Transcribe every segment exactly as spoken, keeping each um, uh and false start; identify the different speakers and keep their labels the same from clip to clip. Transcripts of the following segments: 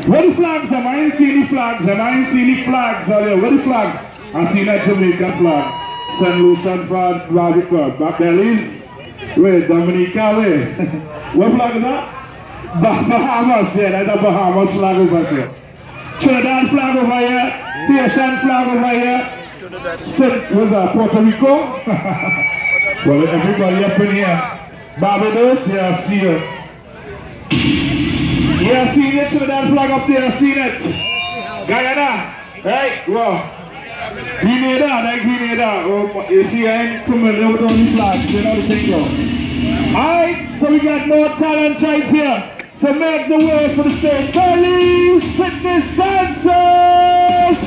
Speaker 1: Where the flags are? I ain't seen the flags. I ain't seen the flags. Are there? Where the flags? I seen that Jamaican flag. Saint Lucian flag, Barbican. Back Belize. Wait, Dominica, wait. What flag is that? Bahamas, yeah, that's a Bahamas flag over here. Trinidad flag over here. Haitian flag over here. Saint, what's that? Puerto Rico? Well, everybody up in here. Barbados, yeah, I see it. Yeah, I seen it. Trinidad flag up there, I seen it. Guyana, right? Well, Grenada, like Grenada. Oh, you see, I ain't coming over on the flags, you know the thing go. Alright, so we got more talents right here. So make the way for the stage. Belize Fitness Dancers!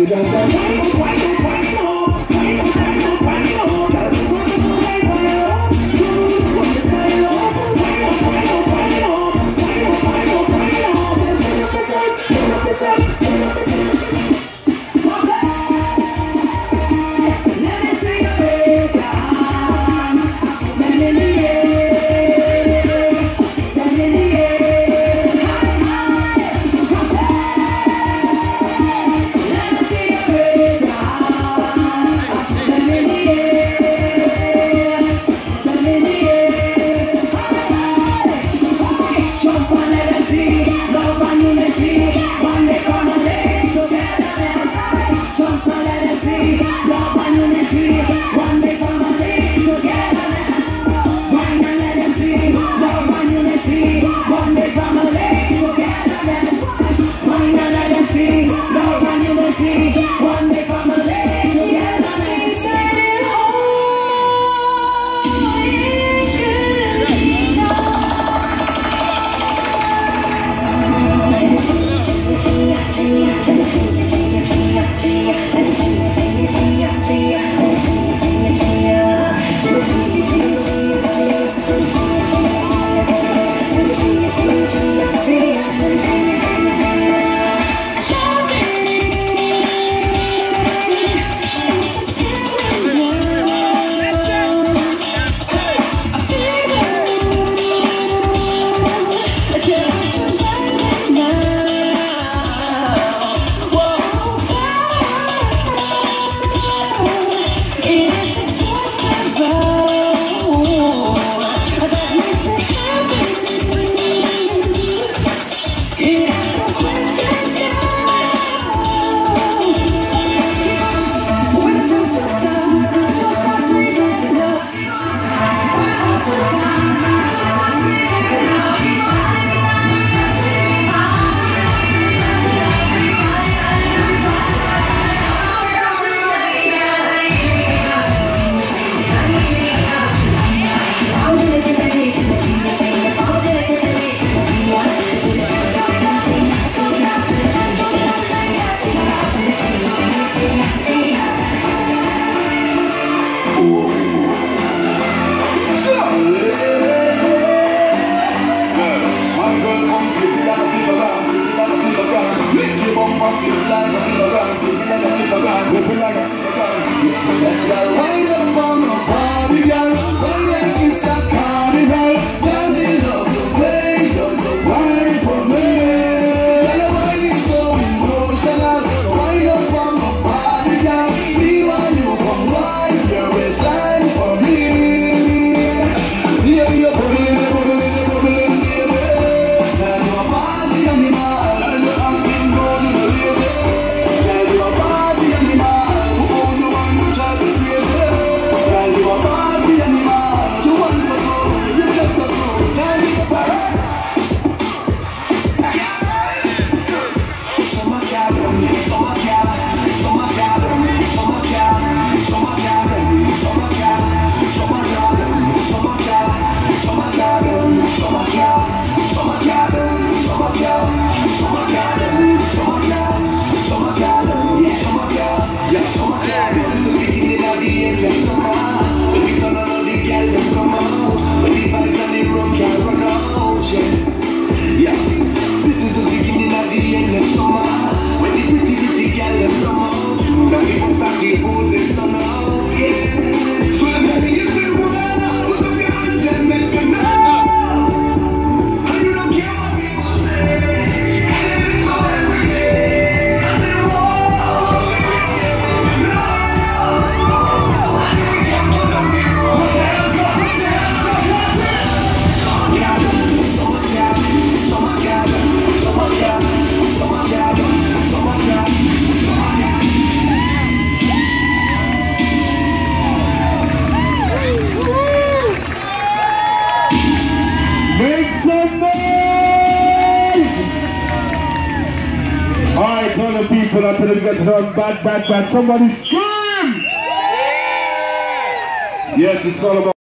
Speaker 1: People until it gets on bad, bad, bad. Somebody scream! Yeah. Yes, it's all about.